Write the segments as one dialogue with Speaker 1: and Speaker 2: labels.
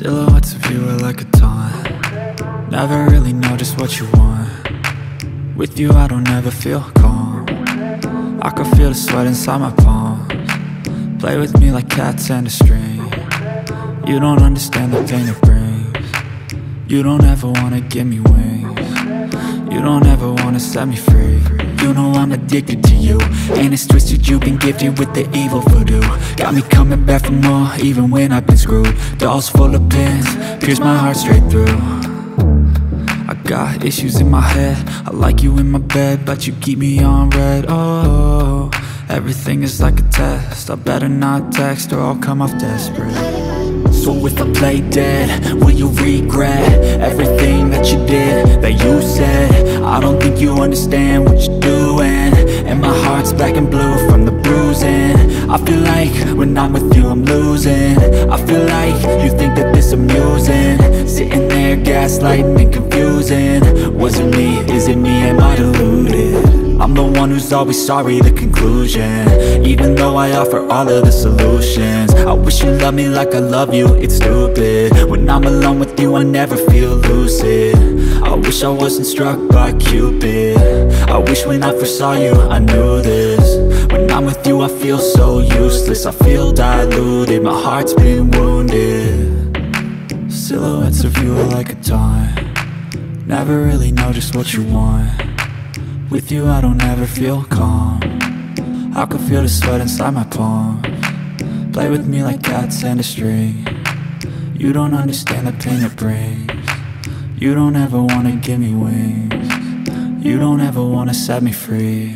Speaker 1: Silhouettes of you are like a taunt. Never really know just what you want. With you I don't ever feel calm. I can feel the sweat inside my palms. Play with me like cats and a string. You don't understand the pain it brings. You don't ever wanna give me wings. You don't ever wanna set me free. You know I'm addicted to you, and it's twisted, you've been gifted with the evil voodoo. Got me coming back for more, even when I've been screwed. Dolls full of pins, pierce my heart straight through. I got issues in my head, I like you in my bed, but you keep me on red. Oh, everything is like a test, I better not text or I'll come off desperate. So if I play dead, will you regret everything that you did, that you said? I don't think you understand what you're doing, and my heart's black and blue from the bruising. I feel like when I'm with you I'm losing. I feel like you think that this amusing, sitting there gaslighting and confusing. Was it me? Is it me? Am I deluded? I'm the one who's always sorry, the conclusion. Even though I offer all of the solutions, I wish you loved me like I love you, it's stupid. When I'm alone with you I never feel lucid. I wish I wasn't struck by Cupid. I wish when I first saw you I knew this. When I'm with you I feel so useless, I feel diluted, my heart's been wounded. Silhouettes of you are like a taunt. Never really know just what you want. With you I don't ever feel calm. I can feel the sweat inside my palms. Play with me like cats and a string. You don't understand the pain it brings. You don't ever wanna give me wings. You don't ever wanna set me free.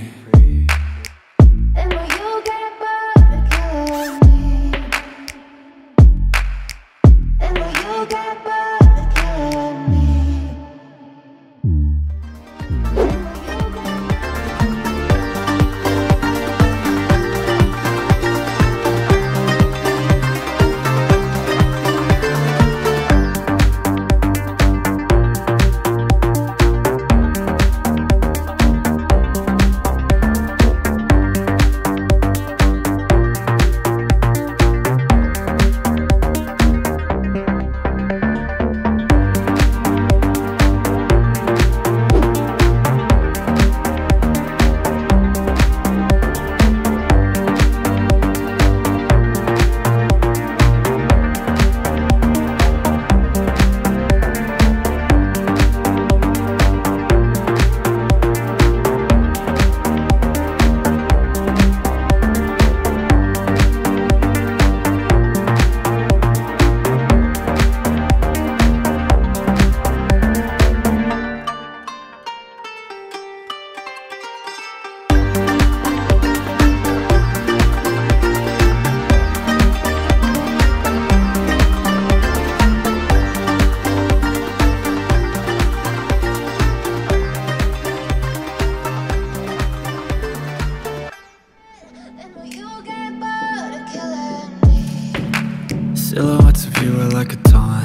Speaker 1: Silhouettes of you are like a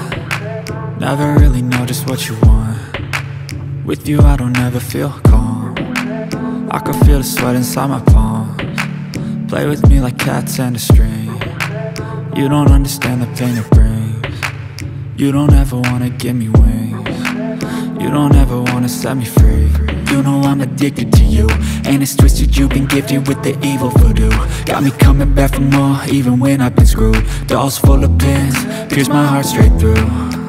Speaker 1: taunt. Never really know just what you want. With you I don't ever feel calm. I can feel the sweat inside my palms. Play with me like cats and a string. You don't understand the pain it brings. You don't ever wanna give me wings. You don't ever wanna set me free. You know I'm addicted to you, and it's twisted, you've been gifted with the evil voodoo. Got me coming back for more, even when I've been screwed. Dolls full of pins, pierce my heart straight through.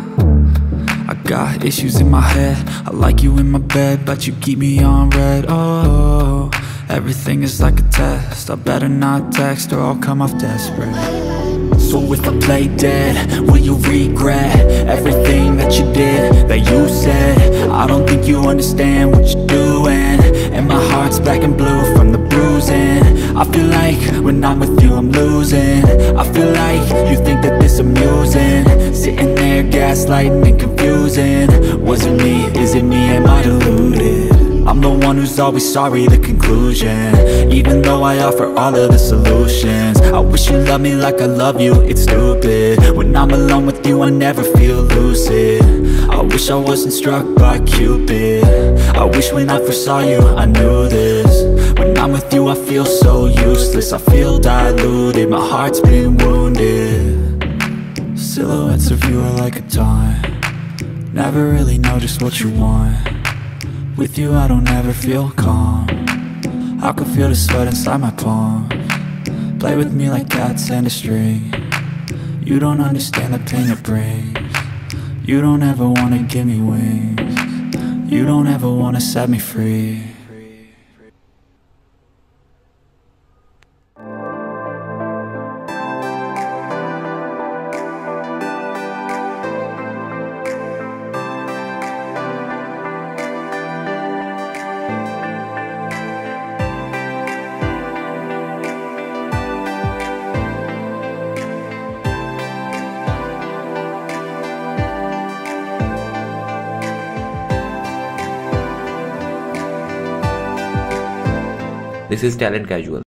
Speaker 1: I got issues in my head, I like you in my bed, but you keep me on red. Oh, everything is like a test, I better not text or I'll come off desperate. So if I play dead, will you regret everything that you did, that you said? I don't think you understand what you're doing, and my heart's black and blue from the bruising. I feel like when I'm with you I'm losing. I feel like you think that this amusing, sitting there gaslighting and confusing. Was it me? Is it me? Am I deluded? I'm the one who's always sorry, the conclusion. Even though I offer all of the solutions, I wish you loved me like I love you, it's stupid. When I'm alone with you I never feel lucid. I wish I wasn't struck by Cupid. I wish when I first saw you I knew this. When I'm with you I feel so useless, I feel diluted, my heart's been wounded. Silhouettes of you are like a taunt. Never really know just what you want. With you I don't ever feel calm. I can feel the sweat inside my palms. Play with me like cats and a string. You don't understand the pain it brings. You don't ever wanna give me wings. You don't ever wanna set me free.
Speaker 2: This is Talent Casual.